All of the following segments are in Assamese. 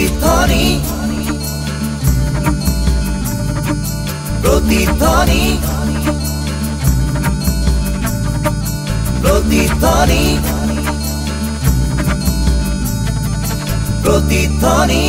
প্রতিধ্বনি প্রতিধ্বনি প্রতিধ্বনি প্রতিধ্বনি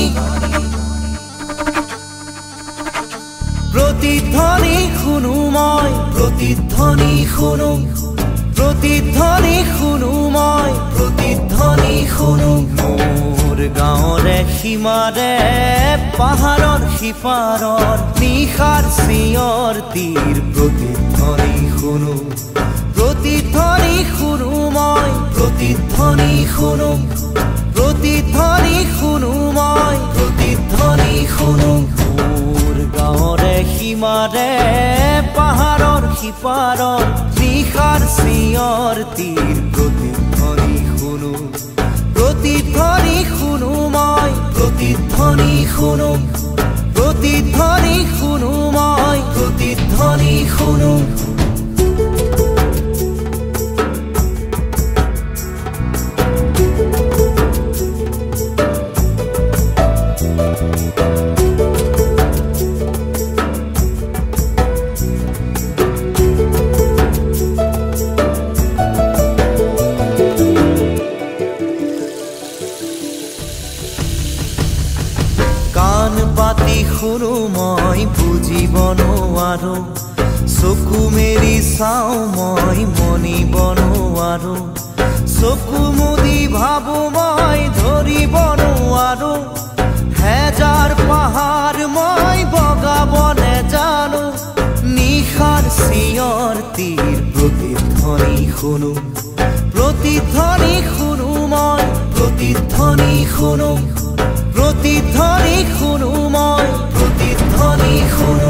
প্রতিধ্বনি শুনুময় প্রতিধ্বনি শুনো প্রতিধ্বনি শুনুময় প্রতিধ্বনি শুনো মোর গাঁৱৰে সীমাৰে পাহাৰৰ সিপাৰৰ নিশাৰ চিঞৰ তীৰ প্ৰতিধ্বনি শুনো প্রতিধ্বনি শুনুময় প্রতিধ্বনি শুনো প্রতিধ্বনি শুনুময় প্রতিধ্বনি শুনো মোর গাঁৱৰে সীমাৰে পাহাৰৰ সিপাৰৰ নিশাৰ চিঞৰ তীৰ প্ৰতিধ্বনি শুনো প্রতিধ্বনি শুনুময় প্রতিধ্বনি শুনো প্রতিধ্বনি শুনুময় প্রতিধ্বনি শুনো পাতি শুনো মই বুজিব নোৱাৰো চকু মেলি চাওঁ মই মনিব নোৱাৰো চকু মুদি ভাবো মই ধৰিব নোৱাৰো হেজাৰ পাহাৰ মই বগাব নেজানো নিশাৰ চিঞৰ তীৰ প্ৰতিধ্বনি শুনো প্ৰতিধ্বনি শুনো মই প্ৰতিধ্বনি শুনো প্রতিধ্বনি শুনো মই প্রতিধ্বনি শুনো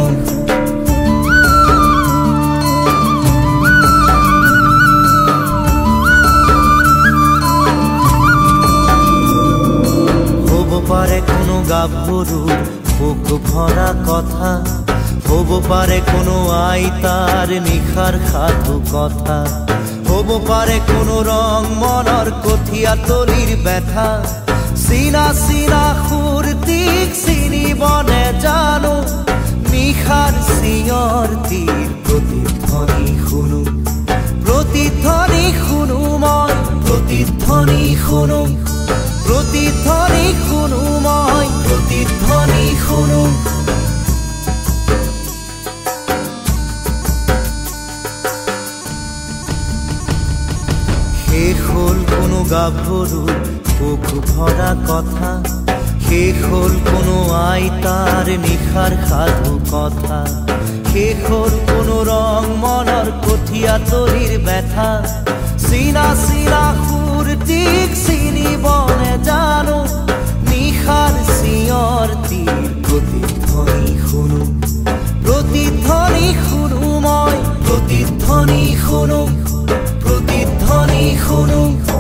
হব পাৰে কোনো গাভৰুৰ বুক ভৰা কথা হব পাৰে কোনো আইতাৰ নিশাৰ সাধু কথা হব পাৰে কোনো ৰং মনৰ কঠীয়া তলিৰ ব্যথা চিনা চিনা সুৰটিক চিনিব নেজানো নিশাৰ চিঞৰ তীৰ প্ৰতিধ্বনি শুনো প্ৰতিধ্বনি শুনো মই প্ৰতিধ্বনি শুনো প্ৰতিধ্বনি শুনো মই প্ৰতিধ্বনি শুনো শেষ হ'ল কোনো গাভৰুৰ বুক ভৰা কথা শেষ হ'ল কোনো আইতাৰ নিশাৰ সাধু কথা শেষ হ'ল কোনো ৰং মনৰ কঠীয়া তলিৰ ব্যথা চিনা চিনা সুৰটিক চিনিব নেজানো নিশাৰ চিঞৰ তীৰ প্ৰতিধ্বনি শুনো প্ৰতিধ্বনি শুনো মই প্ৰতিধ্বনি শুনো প্ৰতিধ্বনি শুনো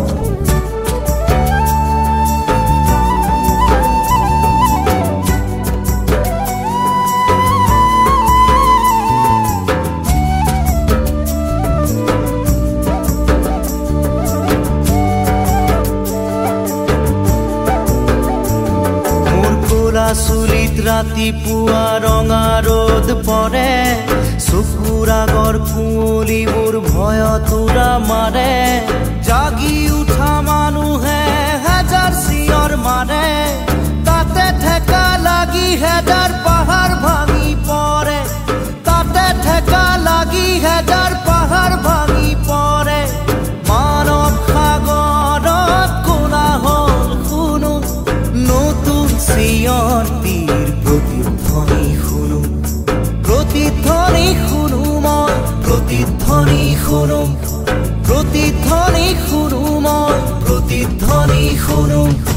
চুলিত ৰাতিপুৱা ৰঙা ৰ'দ পৰে চকুৰ আগৰ কুঁৱলীবোৰ ভয়ত উৰা মাৰে জাগি উঠা মানুহে হেজাৰ চিঞৰ মাৰে তাতে ঠেকা লাগি হেজাৰ পাহাৰ ভাঙি পৰে তাতে ঠেকা লাগি হেজাৰ পাহাৰ ভাঙি পৰে মানৱ সাগৰত কোনা হ'ল শুনো নতুন চিঞৰ তীৰ প্ৰতিধ্বনি শুনো প্ৰতিধ্বনি শুনো মই প্ৰতিধ্বনি শুনো প্ৰতিধ্বনি শুনো মই প্ৰতিধ্বনি শুনো